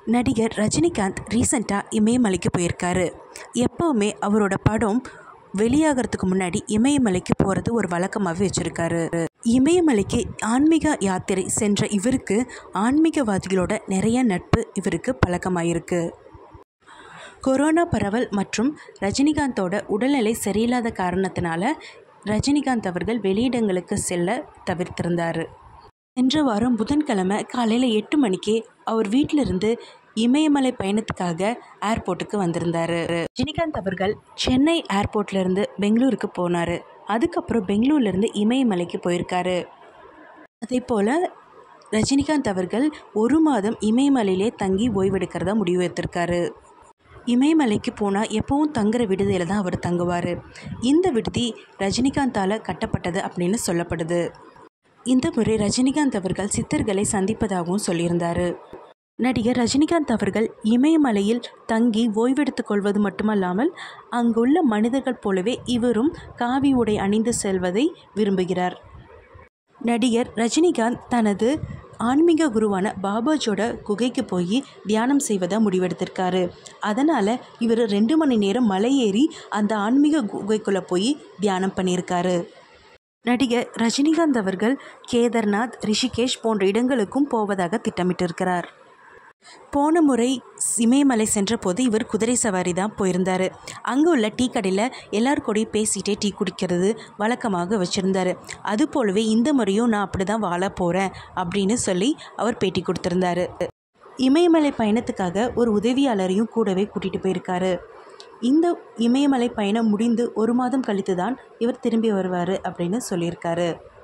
நடிகர் ரஜினிகாந்த் ரீசெண்டாக இமயமலைக்கு போயிருக்காரு. எப்போவுமே அவரோட படம் வெளியாகிறதுக்கு முன்னாடி இமயமலைக்கு போகிறது ஒரு வழக்கமாகவே வச்சுருக்காரு. இமயமலைக்கு ஆன்மீக யாத்திரை சென்ற இவருக்கு ஆன்மீகவாதிகளோட நிறைய நட்பு இவருக்கு பழக்கமாயிருக்கு. கொரோனா பரவல் மற்றும் ரஜினிகாந்தோட உடல்நிலை சரியில்லாத காரணத்தினால ரஜினிகாந்த் அவர்கள் வெளியிடங்களுக்கு செல்ல தவிர்த்திருந்தார். சென்ற வாரம் புதன்கிழமை காலையில் 8 மணிக்கே அவர் வீட்டிலிருந்து இமயமலை பயணத்துக்காக ஏர்போர்ட்டுக்கு வந்திருந்தார். ரஜினிகாந்த் அவர்கள் சென்னை ஏர்போர்ட்லேருந்து பெங்களூருக்கு போனார். அதுக்கப்புறம் பெங்களூர்லேருந்து இமயமலைக்கு போயிருக்காரு. அதே போல் ரஜினிகாந்த் அவர்கள் 1 மாதம் இமயமலையிலே தங்கி ஓய்வெடுக்கிறதா முடிவு எடுத்திருக்காரு. இமயமலைக்கு போனால் எப்பவும் தங்குற விடுதியில் தான் அவர் தங்குவார். இந்த விடுதி ரஜினிகாந்தால் கட்டப்பட்டது அப்படின்னு சொல்லப்படுது. இந்த முறை ரஜினிகாந்த் அவர்கள் சித்தர்களை சந்திப்பதாகவும் சொல்லியிருந்தார். நடிகர் ரஜினிகாந்த் அவர்கள் இமயமலையில் தங்கி ஓய்வெடுத்துக் கொள்வது மட்டுமல்லாமல் அங்குள்ள மனிதர்கள் போலவே இவரும் காவி உடை அணிந்து செல்வதை விரும்புகிறார். நடிகர் ரஜினிகாந்த் தனது ஆன்மீக குருவான பாபாஜோட குகைக்கு போய் தியானம் செய்வதாக முடிவெடுத்திருக்காரு. அதனால் இவர் 2 மணி நேரம் மலை ஏறி அந்த ஆன்மீக குகைக்குள்ளே போய் தியானம் பண்ணியிருக்காரு. நடிகர் ரஜினிகாந்த் அவர்கள் கேதார்நாத், ரிஷிகேஷ் போன்ற இடங்களுக்கும் போவதாக திட்டமிட்டிருக்கிறார். போன முறை இமயமலை சென்ற போது இவர் குதிரை சவாரி தான் போயிருந்தார். அங்கே உள்ள டீ கடையில் எல்லாருக்கூடையும் பேசிகிட்டே டீ குடிக்கிறது வழக்கமாக வச்சுருந்தார். அதுபோலவே இந்த முறையும் நான் அப்படி தான் வாழ போகிறேன் அப்படின்னு சொல்லி அவர் பேட்டி கொடுத்துருந்தார். இமயமலை பயணத்துக்காக ஒரு உதவியாளரையும் கூடவே கூட்டிகிட்டு போயிருக்காரு. இந்த இமயமலை பயணம் முடிந்து 1 மாதம் கழித்து தான் இவர் திரும்பி வருவார் அப்படின்னு சொல்லியிருக்காரு.